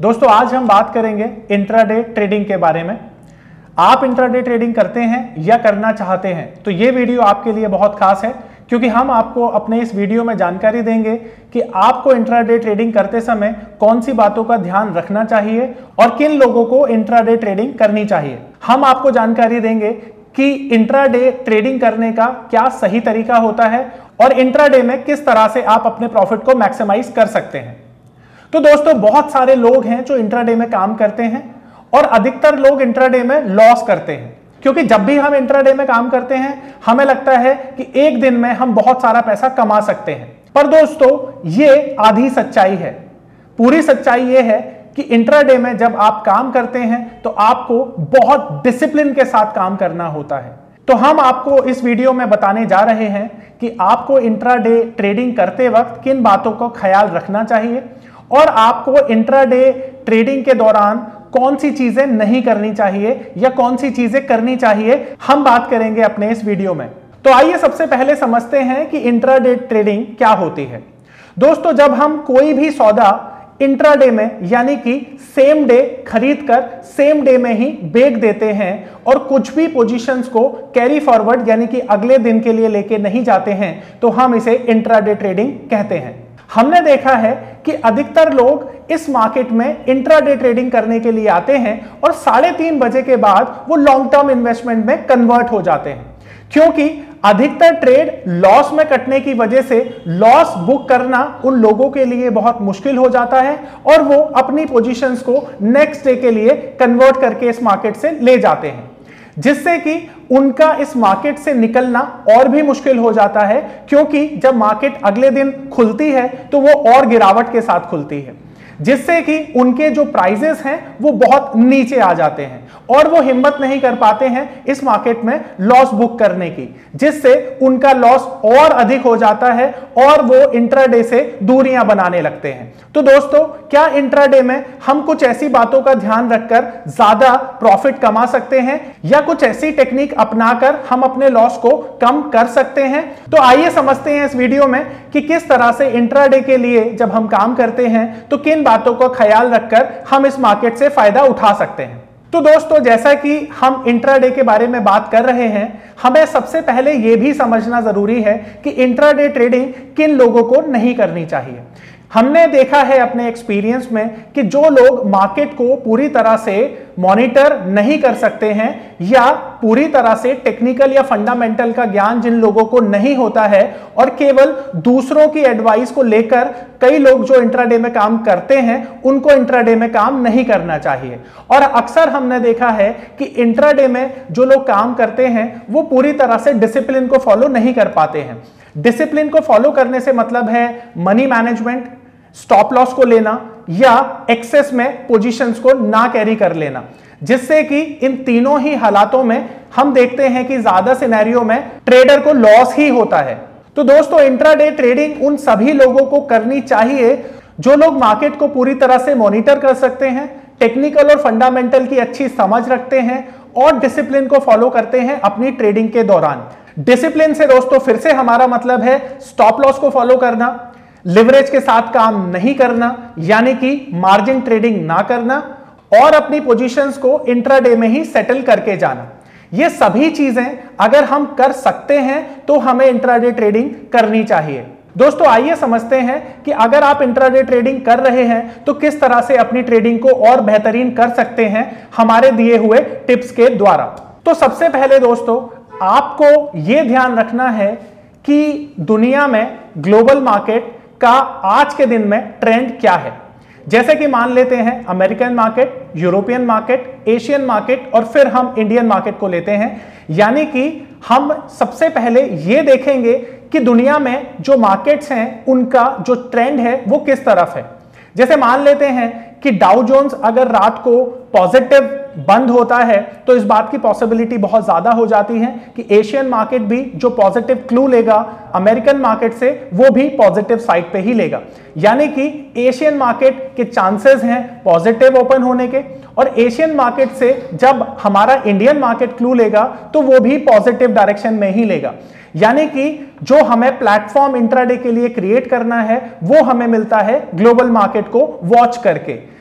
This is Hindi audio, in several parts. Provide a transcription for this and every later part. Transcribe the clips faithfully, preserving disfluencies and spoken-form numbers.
दोस्तों आज हम बात करेंगे इंट्राडे ट्रेडिंग के बारे में। आप इंट्राडे ट्रेडिंग करते हैं या करना चाहते हैं तो ये वीडियो आपके लिए बहुत खास है, क्योंकि हम आपको अपने इस वीडियो में जानकारी देंगे कि आपको इंट्राडे ट्रेडिंग करते समय कौन सी बातों का ध्यान रखना चाहिए और किन लोगों को इंट्राडे ट्रेडिंग करनी चाहिए। हम आपको जानकारी देंगे कि इंट्राडे ट्रेडिंग करने का क्या सही तरीका होता है और इंट्राडे में किस तरह से आप अपने प्रॉफिट को मैक्सिमाइज कर सकते हैं। तो दोस्तों बहुत सारे लोग हैं जो इंट्राडे में काम करते हैं और अधिकतर लोग इंट्राडे में लॉस करते हैं, क्योंकि जब भी हम इंट्राडे में काम करते हैं हमें लगता है कि एक दिन में हम बहुत सारा पैसा कमा सकते हैं। पर दोस्तों ये आधी सच्चाई है। पूरी सच्चाई ये है कि इंट्राडे में जब आप काम करते हैं तो आपको बहुत डिसिप्लिन के साथ काम करना होता है। तो हम आपको इस वीडियो में बताने जा रहे हैं कि आपको इंट्राडे ट्रेडिंग करते वक्त किन बातों का ख्याल रखना चाहिए और आपको इंट्राडे ट्रेडिंग के दौरान कौन सी चीजें नहीं करनी चाहिए या कौन सी चीजें करनी चाहिए, हम बात करेंगे अपने इस वीडियो में। तो आइए सबसे पहले समझते हैं कि इंट्राडे ट्रेडिंग क्या होती है। दोस्तों जब हम कोई भी सौदा इंट्राडे में यानी कि सेम डे खरीद कर सेम डे में ही बेच देते हैं और कुछ भी पोजीशंस को कैरी फॉरवर्ड यानी कि अगले दिन के लिए लेके नहीं जाते हैं तो हम इसे इंट्राडे ट्रेडिंग कहते हैं। हमने देखा है कि अधिकतर लोग इस मार्केट में इंट्राडे ट्रेडिंग करने के लिए आते हैं और साढ़े तीन बजे के बाद वो लॉन्ग टर्म इन्वेस्टमेंट में कन्वर्ट हो जाते हैं, क्योंकि अधिकतर ट्रेड लॉस में कटने की वजह से लॉस बुक करना उन लोगों के लिए बहुत मुश्किल हो जाता है और वो अपनी पोजीशंस को नेक्स्ट डे के लिए कन्वर्ट करके इस मार्केट से ले जाते हैं, जिससे कि उनका इस मार्केट से निकलना और भी मुश्किल हो जाता है, क्योंकि जब मार्केट अगले दिन खुलती है तो वो और गिरावट के साथ खुलती है, जिससे कि उनके जो प्राइजेस हैं वो बहुत नीचे आ जाते हैं और वो हिम्मत नहीं कर पाते हैं इस मार्केट में लॉस बुक करने की, जिससे उनका लॉस और अधिक हो जाता है और वो इंट्राडे से दूरियां बनाने लगते हैं। तो दोस्तों क्या इंट्राडे में हम कुछ ऐसी बातों का ध्यान रखकर ज्यादा प्रॉफिट कमा सकते हैं या कुछ ऐसी टेक्निक अपनाकर हम अपने लॉस को कम कर सकते हैं? तो आइए समझते हैं इस वीडियो में कि किस तरह से इंट्राडे के लिए जब हम काम करते हैं तो किन बातों का ख्याल रखकर हम इस मार्केट से फायदा उठा सकते हैं। तो दोस्तों जैसा कि हम इंट्राडे के बारे में बात कर रहे हैं, हमें सबसे पहले यह भी समझना जरूरी है कि इंट्राडे ट्रेडिंग किन लोगों को नहीं करनी चाहिए। हमने देखा है अपने एक्सपीरियंस में कि जो लोग मार्केट को पूरी तरह से मॉनिटर नहीं कर सकते हैं या पूरी तरह से टेक्निकल या फंडामेंटल का ज्ञान जिन लोगों को नहीं होता है और केवल दूसरों की एडवाइस को लेकर कई लोग जो इंट्राडे में काम करते हैं उनको इंट्राडे में काम नहीं करना चाहिए। और अक्सर हमने देखा है कि इंट्राडे में जो लोग काम करते हैं वो पूरी तरह से डिसिप्लिन को फॉलो नहीं कर पाते हैं। डिसिप्लिन को फॉलो करने से मतलब है मनी मैनेजमेंट, स्टॉप लॉस को लेना या एक्सेस में पोजीशंस को ना कैरी कर लेना, जिससे कि इन तीनों ही हालातों में हम देखते हैं कि ज्यादा सिनेरियो में ट्रेडर को लॉस ही होता है। तो दोस्तों इंट्राडे ट्रेडिंग उन सभी लोगों को करनी चाहिए जो लोग मार्केट को पूरी तरह से मॉनिटर कर सकते हैं, टेक्निकल और फंडामेंटल की अच्छी समझ रखते हैं और डिसिप्लिन को फॉलो करते हैं अपनी ट्रेडिंग के दौरान। डिसिप्लिन से दोस्तों फिर से हमारा मतलब है स्टॉप लॉस को फॉलो करना, लिवरेज के साथ काम नहीं करना यानी कि मार्जिन ट्रेडिंग ना करना और अपनी पोजीशंस को इंट्राडे में ही सेटल करके जाना। ये सभी चीजें अगर हम कर सकते हैं तो हमें इंट्राडे ट्रेडिंग करनी चाहिए। दोस्तों आइए समझते हैं कि अगर आप इंट्राडे ट्रेडिंग कर रहे हैं तो किस तरह से अपनी ट्रेडिंग को और बेहतरीन कर सकते हैं हमारे दिए हुए टिप्स के द्वारा। तो सबसे पहले दोस्तों आपको यह ध्यान रखना है कि दुनिया में ग्लोबल मार्केट का आज के दिन में ट्रेंड क्या है। जैसे कि मान लेते हैं American market, European market, Asian market और फिर हम इंडियन मार्केट को लेते हैं, यानी कि हम सबसे पहले यह देखेंगे कि दुनिया में जो मार्केट्स हैं उनका जो ट्रेंड है वो किस तरफ है। जैसे मान लेते हैं कि डाउ जोन्स अगर रात को पॉजिटिव बंद होता है तो इस बात की पॉसिबिलिटी बहुत ज्यादा हो जाती है कि एशियन मार्केट भी जो पॉजिटिव क्लू लेगा अमेरिकन मार्केट से वो भी पॉजिटिव साइड पे ही लेगा, यानी कि एशियन मार्केट के चांसेस हैं पॉजिटिव ओपन होने के और एशियन मार्केट से जब हमारा इंडियन मार्केट क्लू लेगा तो वो भी पॉजिटिव डायरेक्शन में ही लेगा। यानी कि जो हमें प्लेटफॉर्म इंट्राडे के लिए क्रिएट करना है वो हमें मिलता है ग्लोबल मार्केट को वॉच करके,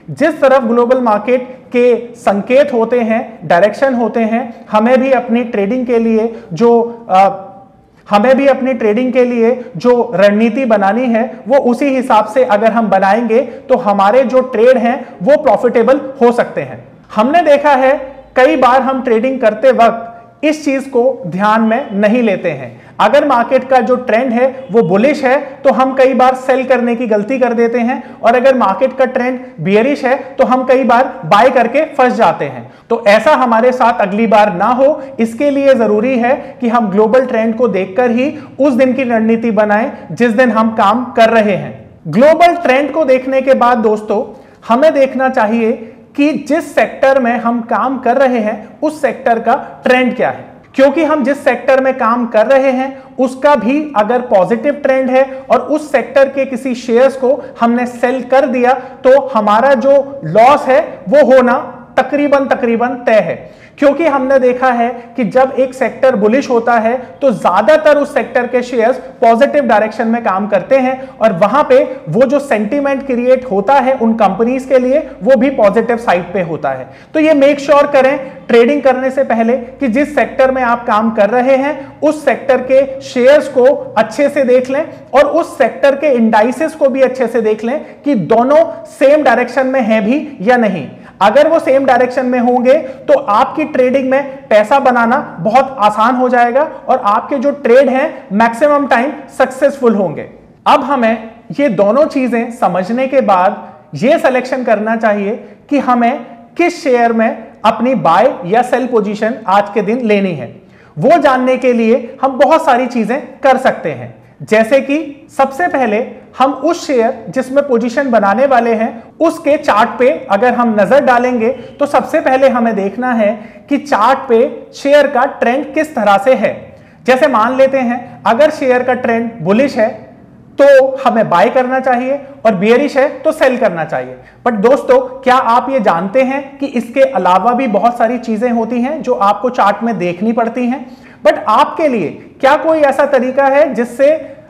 जिस तरफ ग्लोबल मार्केट के संकेत होते हैं, डायरेक्शन होते हैं, हमें भी अपनी ट्रेडिंग के लिए जो आ, हमें भी अपनी ट्रेडिंग के लिए जो रणनीति बनानी है वो उसी हिसाब से अगर हम बनाएंगे तो हमारे जो ट्रेड हैं वो प्रॉफिटेबल हो सकते हैं। हमने देखा है कई बार हम ट्रेडिंग करते वक्त इस चीज को ध्यान में नहीं लेते हैं। अगर मार्केट का जो ट्रेंड है वो बुलिश है तो हम कई बार सेल करने की गलती कर देते हैं, और अगर मार्केट का ट्रेंड बियरिश है तो हम कई बार बाय करके फंस जाते हैं। तो ऐसा हमारे साथ अगली बार ना हो, इसके लिए जरूरी है कि हम ग्लोबल ट्रेंड को देखकर ही उस दिन की रणनीति बनाएं जिस दिन हम काम कर रहे हैं। ग्लोबल ट्रेंड को देखने के बाद दोस्तों हमें देखना चाहिए कि जिस सेक्टर में हम काम कर रहे हैं उस सेक्टर का ट्रेंड क्या है, क्योंकि हम जिस सेक्टर में काम कर रहे हैं उसका भी अगर पॉजिटिव ट्रेंड है और उस सेक्टर के किसी शेयर्स को हमने सेल कर दिया तो हमारा जो लॉस है वो होना तकरीबन तकरीबन तय है। क्योंकि हमने देखा है कि जब एक सेक्टर बुलिश होता है तो ज्यादातर उस सेक्टर के शेयर्स पॉजिटिव डायरेक्शन में काम करते हैं, और वहां पे वो जो सेंटीमेंट क्रिएट होता है उन कंपनीज के लिए वो भी पॉजिटिव साइड पे होता है। तो ये मेक श्योर करें ट्रेडिंग करने से पहले कि जिस सेक्टर में आप काम कर रहे हैं उस सेक्टर के शेयर्स को अच्छे से देख लें और उस सेक्टर के इंडाइसेस को भी अच्छे से देख लें कि दोनों सेम डायरेक्शन में है भी या नहीं। अगर वो सेम डायरेक्शन में होंगे तो आपकी ट्रेडिंग में पैसा बनाना बहुत आसान हो जाएगा और आपके जो ट्रेड हैं मैक्सिमम टाइम सक्सेसफुल होंगे। अब हमें ये दोनों चीजें समझने के बाद ये सिलेक्शन करना चाहिए कि हमें किस शेयर में अपनी बाय या सेल पोजीशन आज के दिन लेनी है। वो जानने के लिए हम बहुत सारी चीजें कर सकते हैं, जैसे कि सबसे पहले हम उस शेयर जिसमें पोजीशन बनाने वाले हैं उसके चार्ट पे अगर हम नजर डालेंगे तो सबसे पहले हमें देखना है कि चार्ट पे शेयर का ट्रेंड किस तरह से है। जैसे मान लेते हैं अगर शेयर का ट्रेंड बुलिश है तो हमें बाय करना चाहिए और बियरिश है तो सेल करना चाहिए। बट दोस्तों क्या आप ये जानते हैं कि इसके अलावा भी बहुत सारी चीजें होती हैं जो आपको चार्ट में देखनी पड़ती हैं। बट आपके लिए क्या कोई ऐसा तरीका है जिससे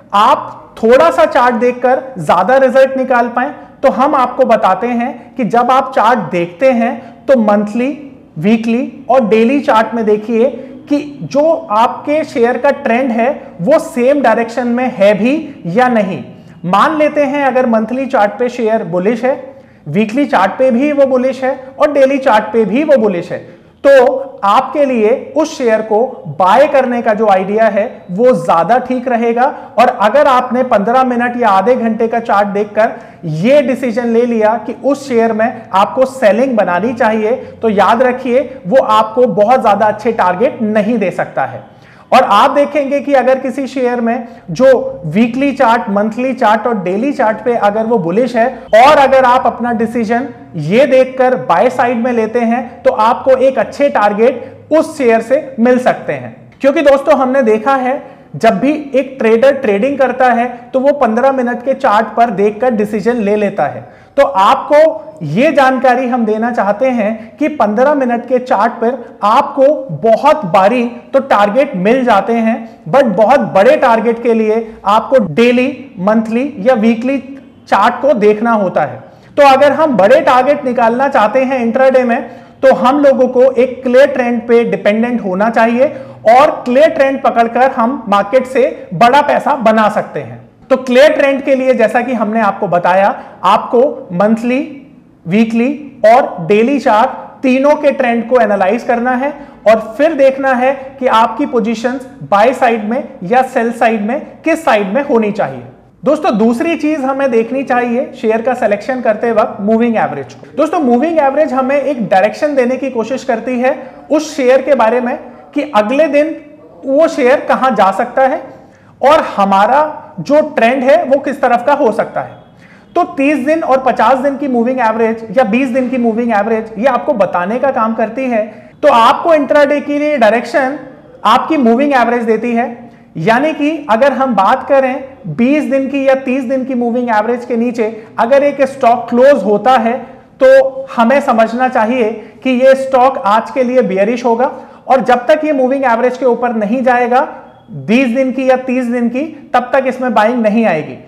आप थोड़ा सा चार्ट देखकर ज्यादा रिजल्ट निकाल पाएं? तो हम आपको बताते हैं कि जब आप चार्ट देखते हैं तो मंथली, वीकली और डेली चार्ट में देखिए कि जो आपके शेयर का ट्रेंड है वो सेम डायरेक्शन में है भी या नहीं। मान लेते हैं अगर मंथली चार्ट पे शेयर बुलिश है, वीकली चार्ट पे भी वो बुलिश है और डेली चार्ट पे भी वो बुलिश है, तो आपके लिए उस शेयर को बाय करने का जो आइडिया है वो ज्यादा ठीक रहेगा। और अगर आपने पंद्रह मिनट या आधे घंटे का चार्ट देखकर ये डिसीजन ले लिया कि उस शेयर में आपको सेलिंग बनानी चाहिए, तो याद रखिए वो आपको बहुत ज्यादा अच्छे टारगेट नहीं दे सकता है। और आप देखेंगे कि अगर किसी शेयर में जो वीकली चार्ट, मंथली चार्ट और डेली चार्ट पे अगर वो बुलिश है और अगर आप अपना डिसीजन ये देखकर बाय साइड में लेते हैं तो आपको एक अच्छे टारगेट उस शेयर से मिल सकते हैं। क्योंकि दोस्तों हमने देखा है जब भी एक ट्रेडर ट्रेडिंग करता है तो वो पंद्रह मिनट के चार्ट पर देखकर डिसीजन ले लेता है। तो आपको ये जानकारी हम देना चाहते हैं कि पंद्रह मिनट के चार्ट पर आपको बहुत बारी तो टारगेट मिल जाते हैं, बट बहुत बड़े टारगेट के लिए आपको डेली, मंथली या वीकली चार्ट को देखना होता है। तो अगर हम बड़े टारगेट निकालना चाहते हैं इंट्राडे में तो हम लोगों को एक क्लियर ट्रेंड पे डिपेंडेंट होना चाहिए और क्लियर ट्रेंड पकड़कर हम मार्केट से बड़ा पैसा बना सकते हैं। तो क्लियर ट्रेंड के लिए जैसा कि हमने आपको बताया, आपको मंथली, वीकली और डेली चार्ट तीनों के ट्रेंड को एनालाइज करना है और फिर देखना है कि आपकी पोजीशंस बाय साइड में या सेल साइड में किस साइड में होनी चाहिए। दोस्तों दूसरी चीज हमें देखनी चाहिए शेयर का सिलेक्शन करते वक्त मूविंग एवरेज। दोस्तों मूविंग एवरेज हमें एक डायरेक्शन देने की कोशिश करती है उस शेयर के बारे में कि अगले दिन वो शेयर कहां जा सकता है और हमारा जो ट्रेंड है वो किस तरफ का हो सकता है। तो तीस दिन और पचास दिन की मूविंग एवरेज या बीस दिन की मूविंग एवरेज ये आपको बताने का काम करती है। तो आपको इंट्राडे के लिए डायरेक्शन आपकी मूविंग एवरेज देती है, यानी कि अगर हम बात करें बीस दिन की या तीस दिन की मूविंग एवरेज के नीचे अगर एक स्टॉक क्लोज होता है तो हमें समझना चाहिए कि यह स्टॉक आज के लिए बेयरिश होगा और जब तक ये मूविंग एवरेज के ऊपर नहीं जाएगा बीस दिन की या तीस दिन की, तब तक इसमें बाइंग नहीं आएगी।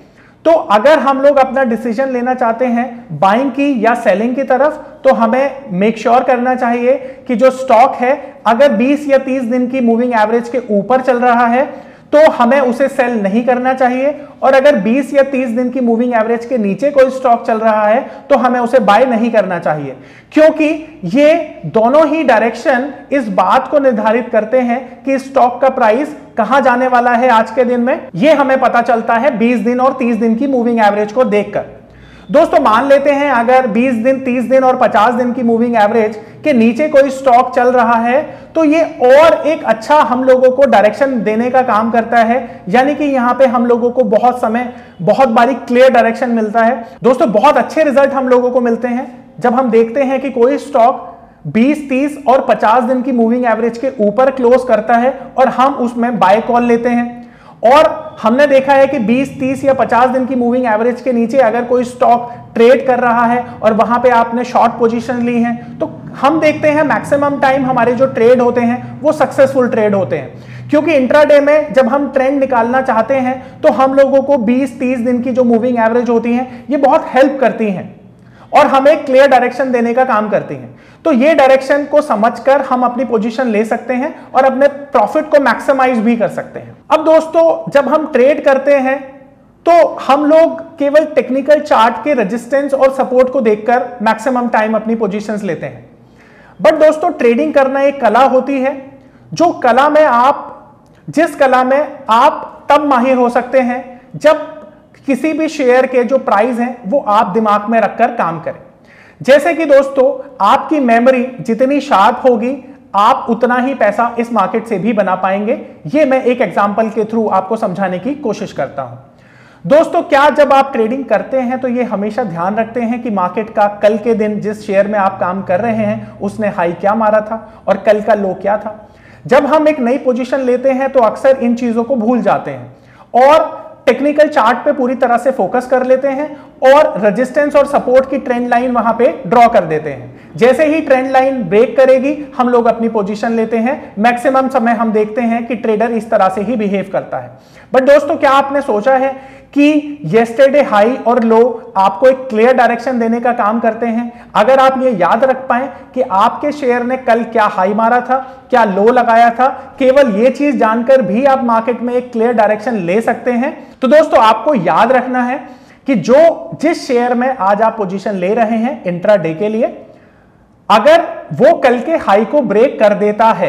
तो अगर हम लोग अपना डिसीजन लेना चाहते हैं बाइंग की या सेलिंग की तरफ, तो हमें मेक श्योर sure करना चाहिए कि जो स्टॉक है अगर बीस या तीस दिन की मूविंग एवरेज के ऊपर चल रहा है तो हमें उसे सेल नहीं करना चाहिए, और अगर बीस या तीस दिन की मूविंग एवरेज के नीचे कोई स्टॉक चल रहा है तो हमें उसे बाय नहीं करना चाहिए, क्योंकि ये दोनों ही डायरेक्शन इस बात को निर्धारित करते हैं कि स्टॉक का प्राइस कहां जाने वाला है आज के दिन में। यह हमें पता चलता है बीस दिन और तीस दिन की मूविंग एवरेज को देखकर। दोस्तों मान लेते हैं अगर बीस दिन, तीस दिन और पचास दिन की मूविंग एवरेज के नीचे कोई स्टॉक चल रहा है तो ये और एक अच्छा हम लोगों को डायरेक्शन देने का काम करता है, यानी कि यहां पे हम लोगों को बहुत समय बहुत बारी क्लियर डायरेक्शन मिलता है। दोस्तों बहुत अच्छे रिजल्ट हम लोगों को मिलते हैं जब हम देखते हैं कि कोई स्टॉक बीस, तीस और पचास दिन की मूविंग एवरेज के ऊपर क्लोज करता है और हम उसमें बाय कॉल लेते हैं। और हमने देखा है कि बीस, तीस या पचास दिन की मूविंग एवरेज के नीचे अगर कोई स्टॉक ट्रेड कर रहा है और वहां पे आपने शॉर्ट पोजीशन ली है तो हम देखते हैं मैक्सिमम टाइम हमारे जो ट्रेड होते हैं वो सक्सेसफुल ट्रेड होते हैं, क्योंकि इंट्राडे में जब हम ट्रेंड निकालना चाहते हैं तो हम लोगों को बीस, तीस दिन की जो मूविंग एवरेज होती है ये बहुत हेल्प करती हैं और हमें क्लियर डायरेक्शन देने का काम करती हैं। तो ये डायरेक्शन को समझकर हम अपनी पोजीशन ले सकते हैं और अपने प्रॉफिट को मैक्सिमाइज भी कर सकते हैं। अब दोस्तों जब हम ट्रेड करते हैं तो हम लोग केवल टेक्निकल चार्ट के रेजिस्टेंस और सपोर्ट को देखकर मैक्सिमम टाइम अपनी पोजीशंस लेते हैं। बट दोस्तों ट्रेडिंग करना एक कला होती है, जो कला में आप जिस कला में आप तब माहिर हो सकते हैं जब किसी भी शेयर के जो प्राइस हैं वो आप दिमाग में रखकर काम करें। जैसे कि दोस्तों आपकी मेमोरी जितनी शार्प होगी आप उतना ही पैसा इस मार्केट से भी बना पाएंगे। ये मैं एक एग्जांपल के थ्रू आपको समझाने की कोशिश करता हूं। दोस्तों क्या जब आप ट्रेडिंग करते हैं तो ये हमेशा ध्यान रखते हैं कि मार्केट का कल के दिन जिस शेयर में आप काम कर रहे हैं उसने हाई क्या मारा था और कल का लो क्या था। जब हम एक नई पोजीशन लेते हैं तो अक्सर इन चीजों को भूल जाते हैं और टेक्निकल चार्ट पे पूरी तरह से फोकस कर लेते हैं और रेजिस्टेंस और सपोर्ट की ट्रेंड लाइन वहां पे ड्रॉ कर देते हैं। जैसे ही ट्रेंड लाइन ब्रेक करेगी हम लोग अपनी पोजीशन लेते हैं। मैक्सिमम समय हम देखते हैं कि ट्रेडर इस तरह से ही बिहेव करता है। बट दोस्तों क्या आपने सोचा है कि येस्टरडे हाई और लो आपको एक क्लियर डायरेक्शन देने का काम करते हैं? अगर आप ये याद रख पाए कि आपके शेयर ने कल क्या हाई मारा था, क्या लो लगाया था, केवल ये चीज जानकर भी आप मार्केट में एक क्लियर डायरेक्शन ले सकते हैं। तो दोस्तों आपको याद रखना है कि जो जिस शेयर में आज आप पोजीशन ले रहे हैं इंट्राडे के लिए, अगर वो कल के हाई को ब्रेक कर देता है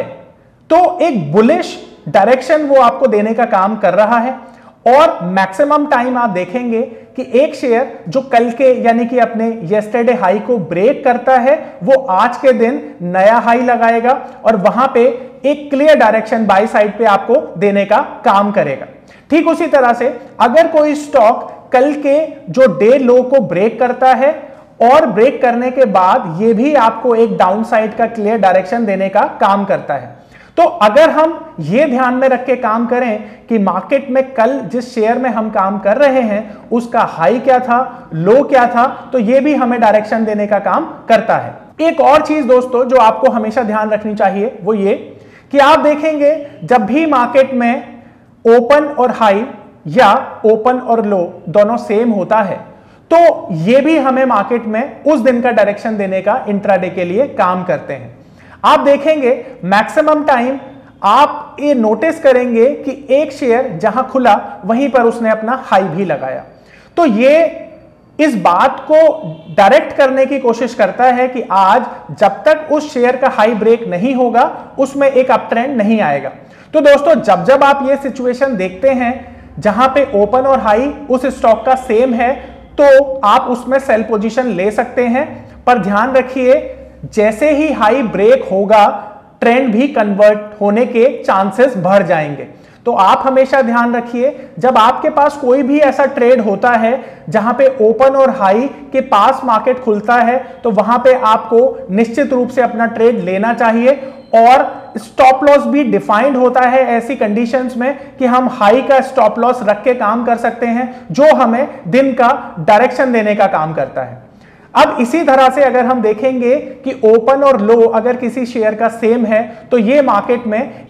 तो एक बुलिश डायरेक्शन वो आपको देने का काम कर रहा है। और मैक्सिमम टाइम आप देखेंगे कि एक शेयर जो कल के यानी कि अपने येस्टरडे हाई को ब्रेक करता है वो आज के दिन नया हाई लगाएगा और वहां पे एक क्लियर डायरेक्शन बाय साइड पे आपको देने का काम करेगा। ठीक उसी तरह से अगर कोई स्टॉक कल के जो डे लो को ब्रेक करता है और ब्रेक करने के बाद ये भी आपको एक डाउन साइड का क्लियर डायरेक्शन देने का काम करता है, तो अगर हम ये ध्यान में रख के काम करें कि मार्केट में कल जिस शेयर में हम काम कर रहे हैं उसका हाई क्या था, लो क्या था, तो ये भी हमें डायरेक्शन देने का काम करता है। एक और चीज दोस्तों जो आपको हमेशा ध्यान रखनी चाहिए वो ये कि आप देखेंगे जब भी मार्केट में ओपन और हाई या ओपन और लो दोनों सेम होता है तो ये भी हमें मार्केट में उस दिन का डायरेक्शन देने का इंट्राडे के लिए काम करते हैं। आप देखेंगे मैक्सिमम टाइम आप ये नोटिस करेंगे कि एक शेयर जहां खुला वहीं पर उसने अपना हाई भी लगाया, तो ये इस बात को डायरेक्ट करने की कोशिश करता है कि आज जब तक उस शेयर का हाई ब्रेक नहीं होगा उसमें एक अप ट्रेंड नहीं आएगा। तो दोस्तों जब जब आप ये सिचुएशन देखते हैं जहां पे ओपन और हाई उस स्टॉक का सेम है तो आप उसमें सेल पोजीशन ले सकते हैं, पर ध्यान रखिए जैसे ही हाई ब्रेक होगा ट्रेंड भी कन्वर्ट होने के चांसेस बढ़ जाएंगे। तो आप हमेशा ध्यान रखिए जब आपके पास कोई भी ऐसा ट्रेड होता है जहां पे ओपन और हाई के पास मार्केट खुलता है तो वहां पे आपको निश्चित रूप से अपना ट्रेड लेना चाहिए और स्टॉप लॉस भी डिफाइंड होता है ऐसी कंडीशंस में कि हम हाई का स्टॉप लॉस रख के काम कर सकते हैं जो हमें दिन का डायरेक्शन देने का काम करता है। अब इसी तरह से अगर हम देखेंगे कि ओपन और लो अगर किसी शेयर का सेम है तो ये मार्केट में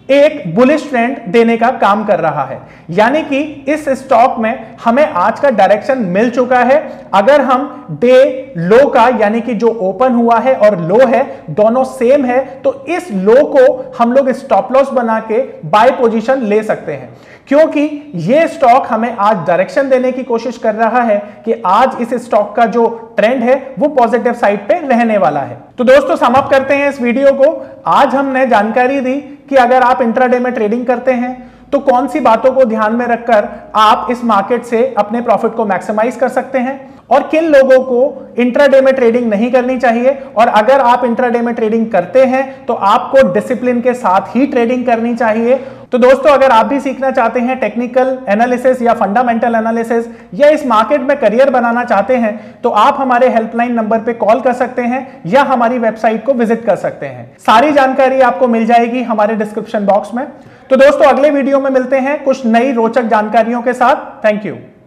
एक बुलिश ट्रेंड देने का काम कर रहा है। यानी कि इस स्टॉक में हमें आज का डायरेक्शन मिल चुका है। अगर हम डे लो का यानी कि जो ओपन हुआ है और लो है दोनों सेम है, तो इस लो को हम लोग स्टॉप लॉस बना के बाय पोजीशन ले सकते हैं, क्योंकि यह स्टॉक हमें आज डायरेक्शन देने की कोशिश कर रहा है कि आज इस स्टॉक का जो ट्रेंड है वो पॉजिटिव साइड पे रहने वाला है। तो दोस्तों समाप्त करते हैं इस वीडियो को। आज हमने जानकारी दी कि अगर आप इंट्राडे में ट्रेडिंग करते हैं तो कौन सी बातों को ध्यान में रखकर आप इस मार्केट से अपने प्रॉफिट को मैक्सिमाइज कर सकते हैं और किन लोगों को इंट्राडे में ट्रेडिंग नहीं करनी चाहिए, और अगर आप इंट्राडे में ट्रेडिंग करते हैं तो आपको डिसिप्लिन के साथ ही ट्रेडिंग करनी चाहिए। तो दोस्तों अगर आप भी सीखना चाहते हैं टेक्निकल एनालिसिस या फंडामेंटल एनालिसिस या इस मार्केट में करियर बनाना चाहते हैं तो आप हमारे हेल्पलाइन नंबर पे कॉल कर सकते हैं या हमारी वेबसाइट को विजिट कर सकते हैं। सारी जानकारी आपको मिल जाएगी हमारे डिस्क्रिप्शन बॉक्स में। तो दोस्तों अगले वीडियो में मिलते हैं कुछ नई रोचक जानकारियों के साथ। Thank you.